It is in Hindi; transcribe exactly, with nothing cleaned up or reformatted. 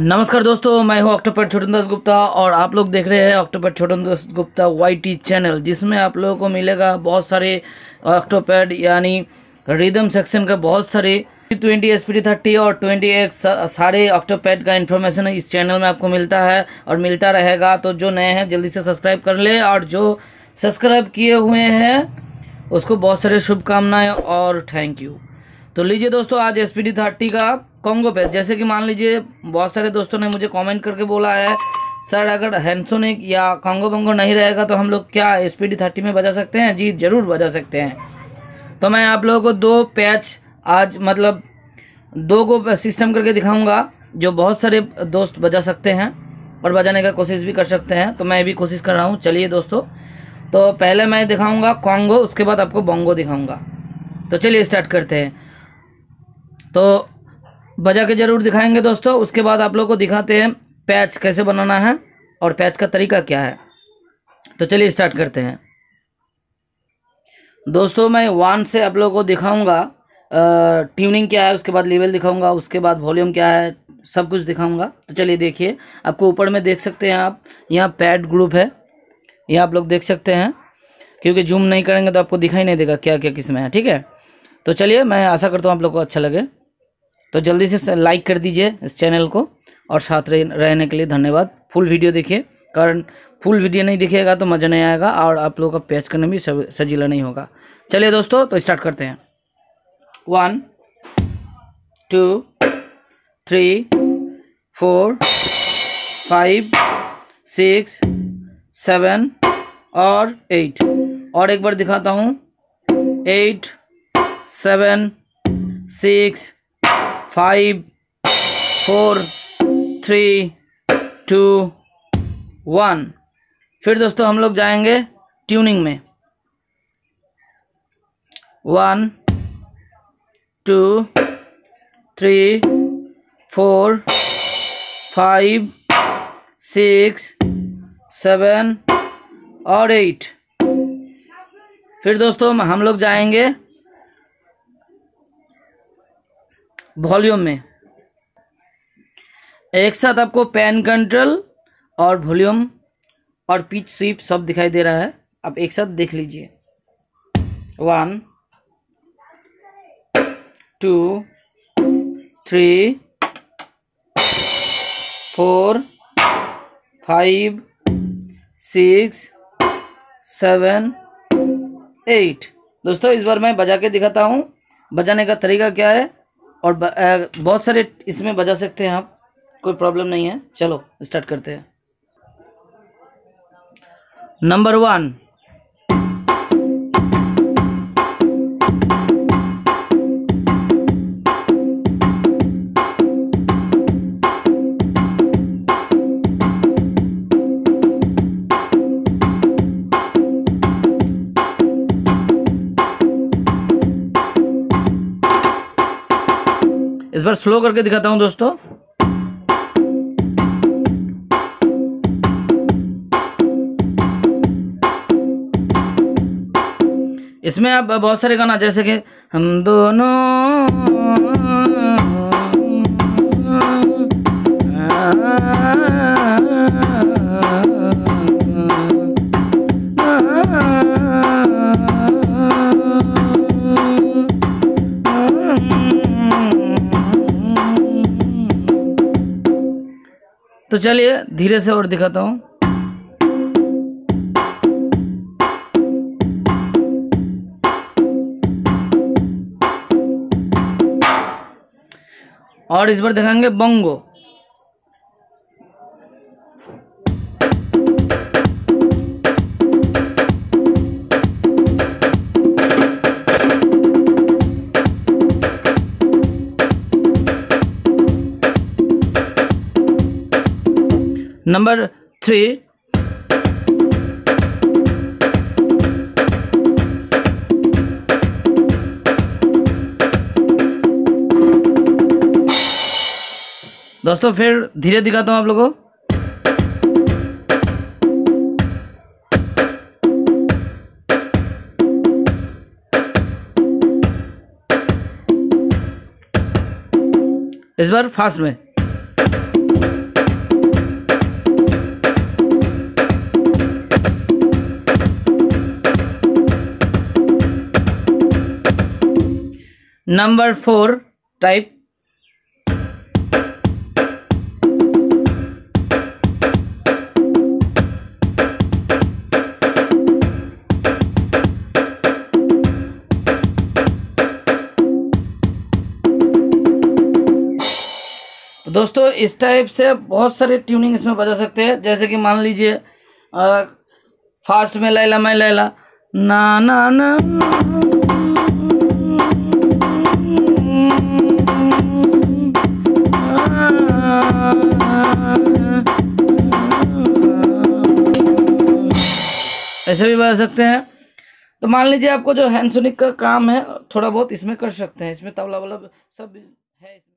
नमस्कार दोस्तों, मैं हूं ऑक्टोपैड छोटन दास गुप्ता और आप लोग देख रहे हैं ऑक्टोपैड छोटन दास गुप्ता वाईटी चैनल, जिसमें आप लोगों को मिलेगा बहुत सारे ऑक्टोपैड यानी रिदम सेक्शन का बहुत सारे twenty S P D thirty और ट्वेंटी एक्स सारे ऑक्टोपैड का इन्फॉर्मेशन इस चैनल में आपको मिलता है और मिलता रहेगा। तो जो नए हैं जल्दी से सब्सक्राइब कर ले और जो सब्सक्राइब किए हुए हैं उसको बहुत सारे शुभकामनाएँ और थैंक यू। तो लीजिए दोस्तों, आज एस पी डी थर्टी का कॉन्गो पे, जैसे कि मान लीजिए बहुत सारे दोस्तों ने मुझे कमेंट करके बोला है सर अगर हैंसोनिक या कॉन्गो बंगो नहीं रहेगा तो हम लोग क्या एस पी डी थर्टी में बजा सकते हैं? जी ज़रूर बजा सकते हैं। तो मैं आप लोगों को दो पैच आज मतलब दो को सिस्टम करके दिखाऊंगा जो बहुत सारे दोस्त बजा सकते हैं और बजाने का कोशिश भी कर सकते हैं। तो मैं भी कोशिश कर रहा हूँ। चलिए दोस्तों, तो पहले मैं दिखाऊँगा कॉन्गो, उसके बाद आपको बंगो दिखाऊँगा। तो चलिए स्टार्ट करते हैं। तो बजा के ज़रूर दिखाएंगे दोस्तों। उसके बाद आप लोगों को दिखाते हैं पैच कैसे बनाना है और पैच का तरीका क्या है। तो चलिए स्टार्ट करते हैं दोस्तों। मैं वन से आप लोगों को दिखाऊंगा ट्यूनिंग क्या है, उसके बाद लेवल दिखाऊंगा, उसके बाद वॉल्यूम क्या है, सब कुछ दिखाऊंगा। तो चलिए देखिए, आपको ऊपर में देख सकते हैं आप, यहाँ पैड ग्रुप है, यहाँ आप लोग देख सकते हैं। क्योंकि जूम नहीं करेंगे तो आपको दिखाई नहीं देगा क्या क्या किस में है, ठीक है। तो चलिए, मैं आशा करता हूँ आप लोग को अच्छा लगे। तो जल्दी से लाइक कर दीजिए इस चैनल को और साथ रहने के लिए धन्यवाद। फुल वीडियो देखिए, कारण फुल वीडियो नहीं दिखेगा तो मज़ा नहीं आएगा और आप लोगों का पैच करने भी सजीला नहीं होगा। चलिए दोस्तों, तो स्टार्ट करते हैं। One two three four five six seven और एट। और एक बार दिखाता हूँ, eight seven six five four three two one. फिर दोस्तों हम लोग जाएंगे ट्यूनिंग में। One two three four five six seven और एट। फिर दोस्तों हम लोग जाएंगे वॉल्यूम में। एक साथ आपको पैन कंट्रोल और वॉल्यूम और पिच स्वीप सब दिखाई दे रहा है, आप एक साथ देख लीजिए। One two three four five six seven eight. दोस्तों इस बार मैं बजा के दिखाता हूँ बजाने का तरीका क्या है, और बहुत सारे इसमें बजा सकते हैं आप, कोई प्रॉब्लम नहीं है। चलो स्टार्ट करते हैं। नंबर वन, इस बार स्लो करके दिखाता हूं दोस्तों। इसमें आप बहुत सारे गाना, जैसे कि हम दोनों तो चलिए धीरे से और दिखाता हूँ। और इस बार दिखाएंगे बंगो। नंबर थ्री, दोस्तों फिर धीरे दिखाता हूं आप लोगों को। इस बार फास्ट में। Number four type. तो दोस्तों इस टाइप से बहुत सारे ट्यूनिंग इसमें बजा सकते हैं, जैसे कि मान लीजिए फास्ट में लैला मैं लैला ना ना ना, ऐसे भी बजा सकते हैं। तो मान लीजिए आपको जो हैंड सोनिक का काम है थोड़ा बहुत इसमें कर सकते हैं, इसमें तबला वाला सब है।